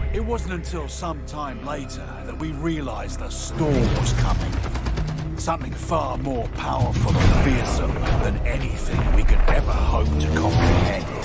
It wasn't until some time later that we realized the storm was coming. Something far more powerful and fearsome than anything we could ever hope to comprehend.